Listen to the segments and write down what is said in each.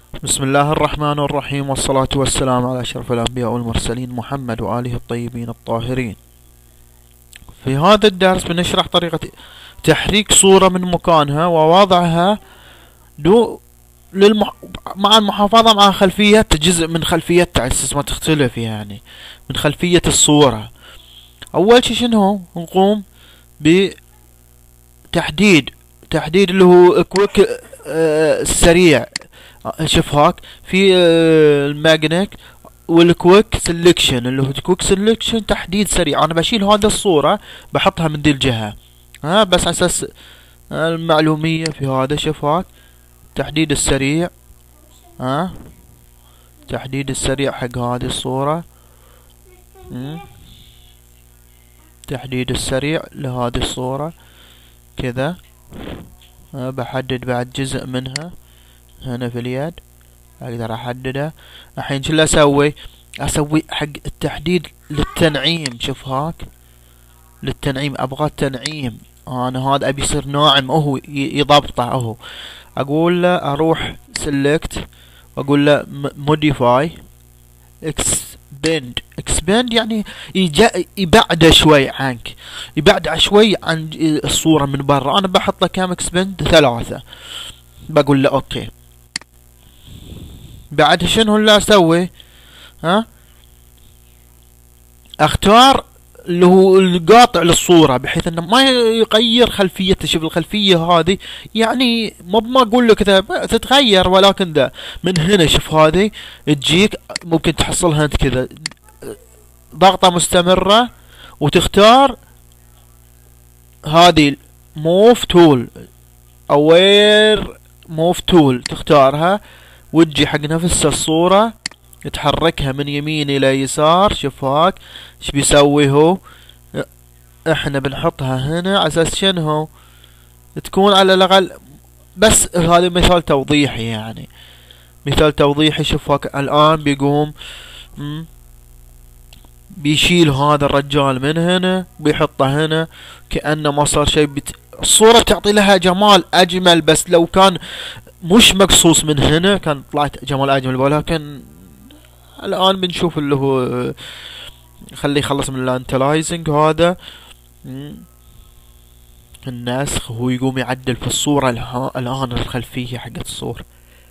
بسم الله الرحمن الرحيم، والصلاة والسلام على أشرف الأنبياء والمرسلين محمد وآله الطيبين الطاهرين. في هذا الدرس بنشرح طريقة تحريك صورة من مكانها ووضعها دو مع المحافظة مع خلفية جزء من خلفيتها أساس ما تختلف، يعني من خلفية الصورة. أول شي شنو نقوم بتحديد اللي هو كويك سريع. شوف هاك في الماجنك والكويك سلكشن، اللي هو كويك سلكشن تحديد سريع. انا بشيل هذا الصورة بحطها من دي الجهة، بس على اساس المعلومية في هذا. شوف هاك تحديد السريع، تحديد السريع حق هذه الصورة. تحديد السريع لهذه الصورة كذا. بحدد بعد جزء منها هنا في اليد، اقدر احدده. الحين شو اللي اسوي حق التحديد للتنعيم. شوف هاك للتنعيم، ابغى التنعيم انا هذا ابي يصير ناعم، اهو يضبطه اهو. اقول له اروح سلكت واقول له موديفاي اكسبند، يعني يبعد شوي عنك، يبعد شوي عن الصورة من برا. انا بحط له كام اكسبند 3. بقول له اوكي. بعد شنو اللي اسوي؟ اختار اللي هو القاطع للصورة بحيث انه ما يغير خلفيته. شوف الخلفية هذه يعني ما اقول لك كذا تتغير، ولكن ده من هنا شوف هذه تجيك ممكن تحصلها انت كذا ضغطة مستمرة، وتختار هذه موف تول، اوير موف تول تختارها، وتجي حق نفس الصورة تحركها من يمين الى يسار. شوف هاك ايش بيسوي هو. احنا بنحطها هنا على اساس شنو تكون على الاقل، بس هذا مثال توضيحي، يعني مثال توضيحي. شوف هاك الان بيقوم بيشيل هذا الرجال من هنا بيحطه هنا كأنه ما صار شيء. الصورة تعطي لها جمال اجمل، بس لو كان مش مقصوص من هنا كان طلعت جمال اجمل. ولكن الان بنشوف اللي هو خليه يخلص من الانتلايزنج هذا، النسخ. هو يقوم يعدل في الصورة الان الخلفية حقت الصورة.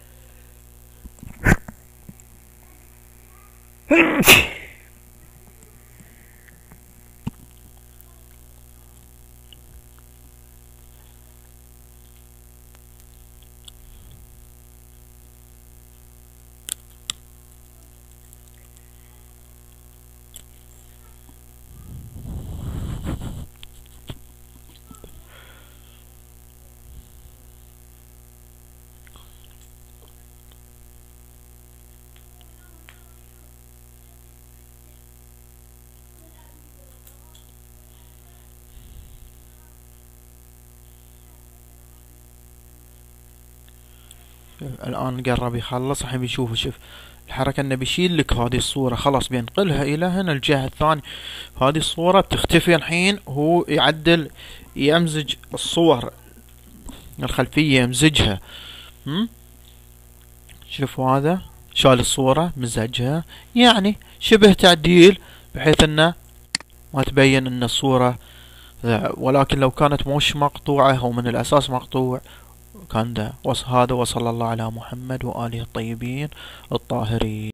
الان قرب يخلص. الحين بنشوف شوف الحركة انه بيشيل لك هذه الصورة، خلاص بينقلها الى هنا الجهة الثانية. هذه الصورة بتختفي. الحين هو يعدل يمزج الصور الخلفية، يمزجها. شوفوا هذا شال الصورة مزجها، يعني شبه تعديل بحيث انه ما تبين ان الصورة. ولكن لو كانت مش مقطوعة او من الاساس مقطوع كان ده. هذا، وصلى الله على محمد وآله الطيبين الطاهرين.